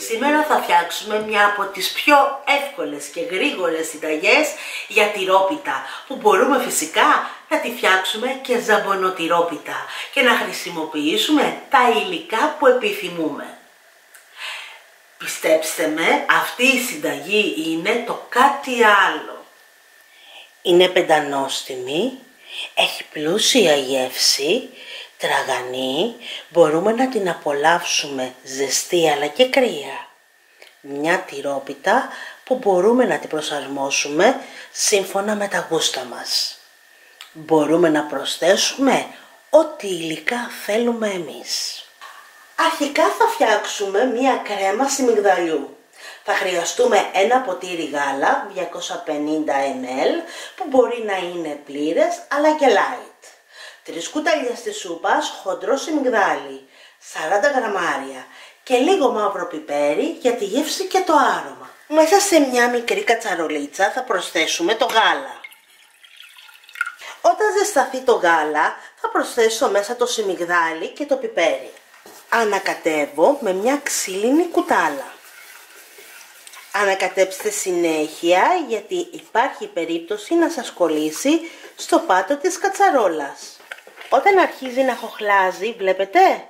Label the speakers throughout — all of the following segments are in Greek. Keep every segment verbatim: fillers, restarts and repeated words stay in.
Speaker 1: σήμερα θα φτιάξουμε μια από τις πιο εύκολες και γρήγορες συνταγές για τυρόπιτα, που μπορούμε φυσικά να τη φτιάξουμε και ζαμπονοτυρόπιτα και να χρησιμοποιήσουμε τα υλικά που επιθυμούμε. Πιστέψτε με, αυτή η συνταγή είναι το κάτι άλλο. Είναι πεντανόστιμη, έχει πλούσια γεύση, τραγανή, μπορούμε να την απολαύσουμε ζεστή αλλά και κρύα. Μια τυρόπιτα που μπορούμε να την προσαρμόσουμε σύμφωνα με τα γούστα μας. Μπορούμε να προσθέσουμε ό,τι υλικά θέλουμε εμείς. Αρχικά θα φτιάξουμε μια κρέμα σιμιγδαλιού. Θα χρειαστούμε ένα ποτήρι γάλα, διακόσια πενήντα μιλιλίτρα, που μπορεί να είναι πλήρες αλλά και light. Τρεις κουταλιές της σούπας χοντρό σιμιγδάλι, σαράντα γραμμάρια και λίγο μαύρο πιπέρι για τη γεύση και το άρωμα. Μέσα σε μια μικρή κατσαρολίτσα θα προσθέσουμε το γάλα. Όταν ζεσταθεί το γάλα θα προσθέσω μέσα το σιμιγδάλι και το πιπέρι. Ανακατεύω με μια ξύλινη κουτάλα. Ανακατέψτε συνέχεια γιατί υπάρχει περίπτωση να σας κολλήσει στο πάτο της κατσαρόλας. Όταν αρχίζει να χοχλάζει, βλέπετε,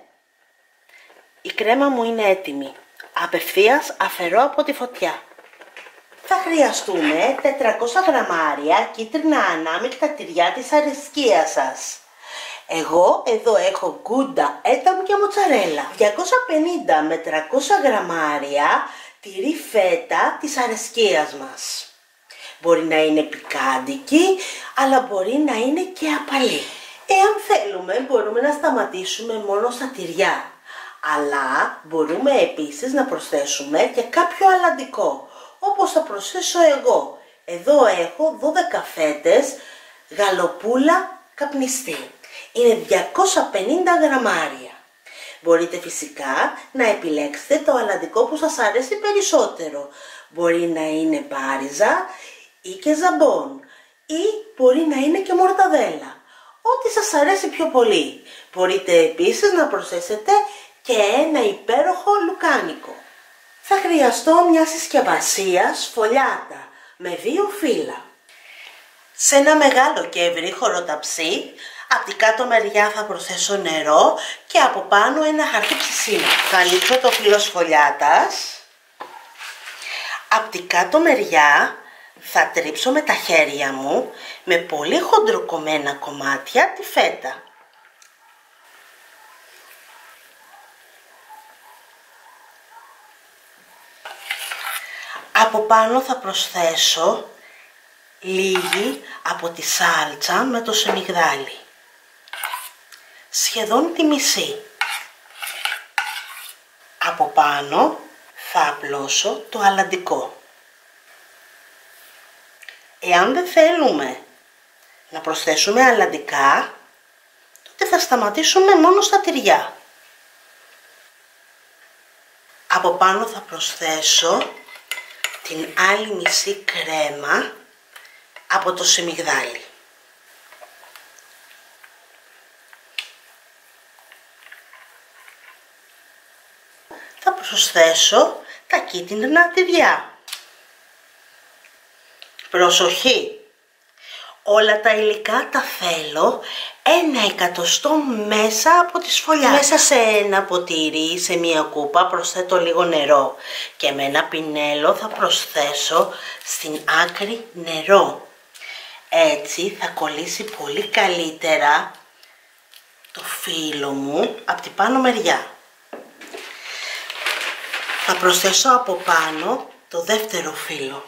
Speaker 1: η κρέμα μου είναι έτοιμη. Απευθείας αφαιρώ από τη φωτιά. Θα χρειαστούμε τετρακόσια γραμμάρια κίτρινα ανάμεικτα τυριά της αρεσκίας σας. Εγώ εδώ έχω γκούντα, έταμ και μοτσαρέλα. διακόσια πενήντα με τριακόσια γραμμάρια τυρί φέτα της αρεσκίας μας. Μπορεί να είναι πικάντικη, αλλά μπορεί να είναι και απαλή. Εάν θέλουμε μπορούμε να σταματήσουμε μόνο στα τυριά, αλλά μπορούμε επίσης να προσθέσουμε και κάποιο αλλαντικό, όπως θα προσθέσω εγώ. Εδώ έχω δώδεκα φέτες γαλοπούλα καπνιστή. Είναι διακόσια πενήντα γραμμάρια. Μπορείτε φυσικά να επιλέξετε το αλλαντικό που σας αρέσει περισσότερο. Μπορεί να είναι μπάριζα ή και ζαμπόν, ή μπορεί να είναι και μορταδέλα. Ό,τι σας αρέσει πιο πολύ. Μπορείτε επίσης να προσθέσετε και ένα υπέροχο λουκάνικο. Θα χρειαστώ μια συσκευασία σφολιάτα με δύο φύλλα. Σε ένα μεγάλο και ευρύχωρο ταψί, από την κάτω μεριά θα προσθέσω νερό και από πάνω ένα χαρτί ψησίνα. Θα ανοίξω το φύλλο σφολιάτας. Από την κάτω μεριά θα τρίψω με τα χέρια μου με πολύ χοντροκομμένα κομμάτια τη φέτα. Από πάνω θα προσθέσω λίγη από τη σάλτσα με το σιμιγδάλι. Σχεδόν τη μισή. Από πάνω θα απλώσω το αλλαντικό. Εάν δεν θέλουμε να προσθέσουμε αλλαντικά, τότε θα σταματήσουμε μόνο στα τυριά. Από πάνω θα προσθέσω την άλλη μισή κρέμα από το σιμιγδάλι. Θα προσθέσω τα κίτρινα τυριά. Προσοχή! Όλα τα υλικά τα θέλω ένα εκατοστό μέσα από τη σφολιά. Μέσα σε ένα ποτήρι ή σε μία κούπα προσθέτω λίγο νερό και με ένα πινέλο θα προσθέσω στην άκρη νερό. Έτσι θα κολλήσει πολύ καλύτερα το φύλλο μου από την πάνω μεριά. Θα προσθέσω από πάνω το δεύτερο φύλλο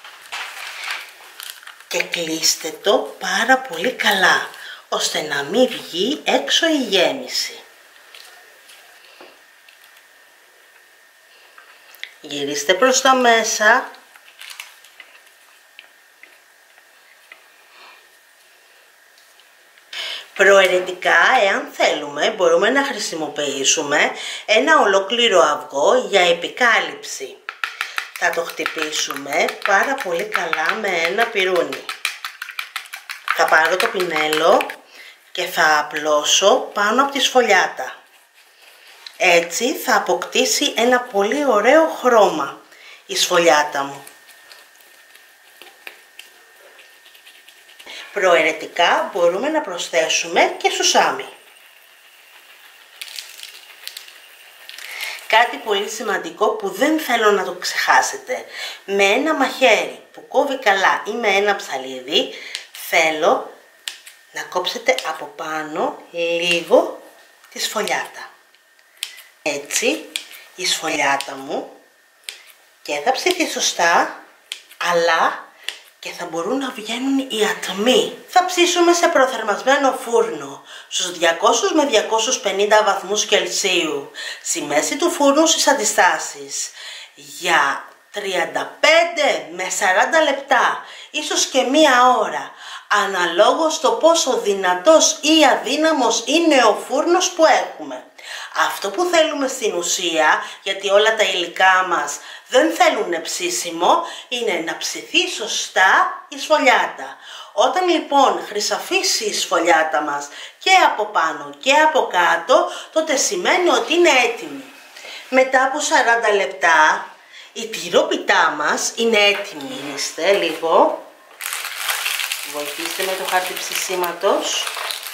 Speaker 1: και κλείστε το πάρα πολύ καλά, ώστε να μην βγει έξω η γέμιση. Γυρίστε προς τα μέσα. Προαιρετικά, εάν θέλουμε, μπορούμε να χρησιμοποιήσουμε ένα ολόκληρο αυγό για επικάλυψη. Θα το χτυπήσουμε πάρα πολύ καλά με ένα πιρούνι. Θα πάρω το πινέλο και θα απλώσω πάνω από τη σφολιάτα. Έτσι θα αποκτήσει ένα πολύ ωραίο χρώμα η σφολιάτα μου. Προαιρετικά μπορούμε να προσθέσουμε και σουσάμι. Κάτι πολύ σημαντικό που δεν θέλω να το ξεχάσετε. Με ένα μαχαίρι που κόβει καλά ή με ένα ψαλίδι θέλω να κόψετε από πάνω λίγο τη σφολιάτα. Έτσι η σφολιάτα μου και θα ψηθεί σωστά, αλλά και θα μπορούν να βγαίνουν οι ατμοί. Θα ψήσουμε σε προθερμασμένο φούρνο στους διακόσιους με διακόσιους πενήντα βαθμούς Κελσίου, στη μέση του φούρνου στις αντιστάσεις, για τριάντα πέντε με σαράντα λεπτά, ίσως και μία ώρα, αναλόγως το πόσο δυνατός ή αδύναμος είναι ο φούρνος που έχουμε. Αυτό που θέλουμε στην ουσία, γιατί όλα τα υλικά μας δεν θέλουν ψήσιμο, είναι να ψηθεί σωστά η σφολιάτα. Όταν λοιπόν χρυσαφίσει η σφολιάτα μας και από πάνω και από κάτω, τότε σημαίνει ότι είναι έτοιμη. Μετά από σαράντα λεπτά η τυρόπιτά μας είναι έτοιμη. Είστε λίγο, βοηθήστε με το χάρτη ψησίματος.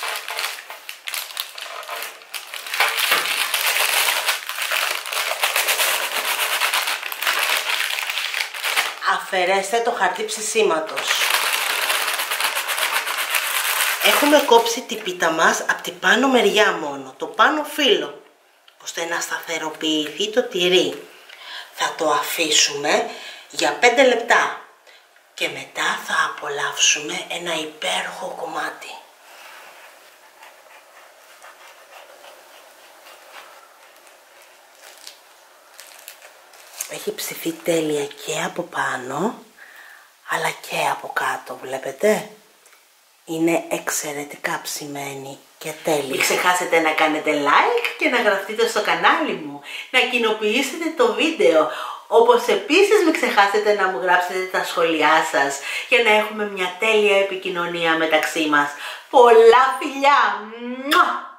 Speaker 1: Αφαιρέστε το χαρτί ψησίματος. Έχουμε κόψει την πίτα μας από την πάνω μεριά μόνο, το πάνω φύλλο, ώστε να σταθεροποιηθεί το τυρί. Θα το αφήσουμε για πέντε λεπτά και μετά θα απολαύσουμε ένα υπέροχο κομμάτι. Έχει ψηθεί τέλεια και από πάνω, αλλά και από κάτω, βλέπετε. Είναι εξαιρετικά ψημένη και τέλεια. Μην ξεχάσετε να κάνετε like και να γραφτείτε στο κανάλι μου, να κοινοποιήσετε το βίντεο, όπως επίσης μην ξεχάσετε να μου γράψετε τα σχόλιά σας για να έχουμε μια τέλεια επικοινωνία μεταξύ μας. Πολλά φιλιά!